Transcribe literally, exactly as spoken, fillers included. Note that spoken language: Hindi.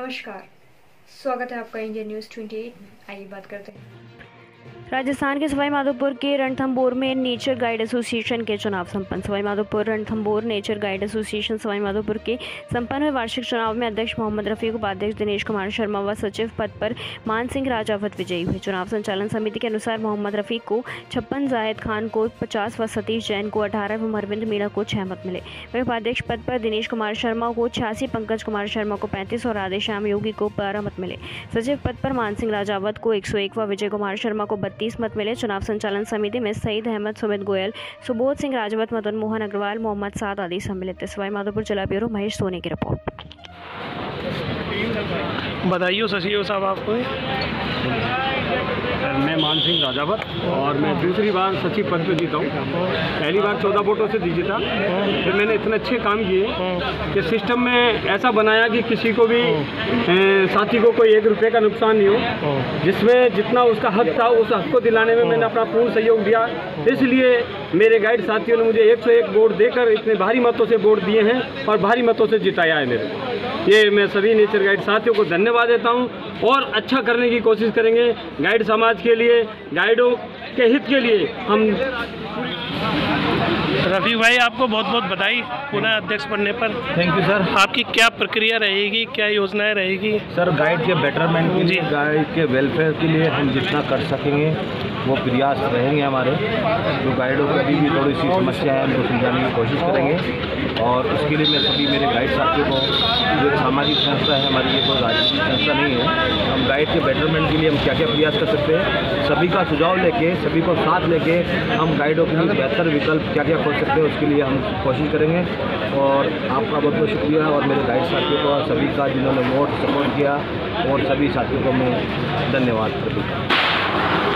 नमस्कार, स्वागत है आपका इंडिया न्यूज़ अट्ठाईस में। आइए बात करते हैं। राजस्थान के सवाई माधोपुर के रणथंभौर में नेचर गाइड एसोसिएशन के चुनाव संपन्न। Sawai Madhopur Ranthambore nature guide association Sawai Madhopur के संपन्न हुए वार्षिक चुनाव में अध्यक्ष मोहम्मद रफीक, उपाध्यक्ष दिनेश कुमार शर्मा व सचिव पद पर मान सिंह राजावत विजयी हुए। चुनाव संचालन समिति के अनुसार मोहम्मद रफीक को छप्पन, जायद खान को पचास व सतीश जैन को अठारह व अरविंद मीणा को छह मत मिले। वहीं उपाध्यक्ष पद पर दिनेश कुमार शर्मा को छियासी, पंकज कुमार शर्मा को पैंतीस और राधेश्याम योगी को बारह मत मिले। सचिव पद पर मान सिंह राजावत को एक सौ एक व विजय कुमार शर्मा को बत्तीस मत मिले। चुनाव संचालन समिति में सईद अहमद, सुमित गोयल, सुबोध सिंह राजवत, मदन मोहन अग्रवाल, मोहम्मद साद आदि सम्मिलित थे। सवाई माधोपुर जिला ब्यूरो महेश सोनी की रिपोर्ट। बधाई सचिव साहब आपको। मैं मान सिंह राजावत और मैं दूसरी बार सचिव पद पे जीता हूँ। पहली बार चौदह वोटों से जीता, फिर मैंने इतने अच्छे काम किए कि सिस्टम में ऐसा बनाया कि किसी को भी ए, साथी को कोई एक रुपये का नुकसान नहीं हो, जिसमें जितना उसका हक था उस हक को दिलाने में मैंने अपना पूर्ण सहयोग दिया। इसलिए मेरे गाइड साथियों ने मुझे एक सौ एक वोट देकर इतने भारी मतों से वोट दिए हैं और भारी मतों से जिताया है मेरे। ये मैं सभी नेचर गाइड साथियों को धन्यवाद देता हूँ और अच्छा करने की कोशिश करेंगे गाइड समाज के लिए, गाइडों के हित के लिए। हम रफीक भाई आपको बहुत बहुत बधाई पुनः अध्यक्ष बनने पर। Thank you sir. आपकी क्या प्रक्रिया रहेगी, क्या योजनाएं रहेगी? सर गाइड के बेटरमेंट के लिए, गाइड के वेलफेयर के लिए हम जितना कर सकेंगे वो प्रयास रहेंगे हमारे। जो गाइडों की अभी भी थोड़ी सी समस्या है उनको सुलझाने की कोशिश करेंगे और उसके लिए मैं सभी मेरे गाइड साथियों को, जो एक सामाजिक संस्था है हमारी, ये कोई राजनीतिक संस्था नहीं है, हम गाइड के बेटरमेंट के लिए हम क्या क्या प्रयास कर सकते हैं, सभी का सुझाव लेके, सभी को साथ लेके हम गाइडों के लिए बेहतर विकल्प क्या क्या खोज सकते हैं उसके लिए हम कोशिश करेंगे। और आपका बहुत बहुत शुक्रिया और मेरे गाइड साथियों को, सभी का जिन्होंने वोट सपोर्ट किया, और सभी साथियों को मैं धन्यवाद करता हूँ।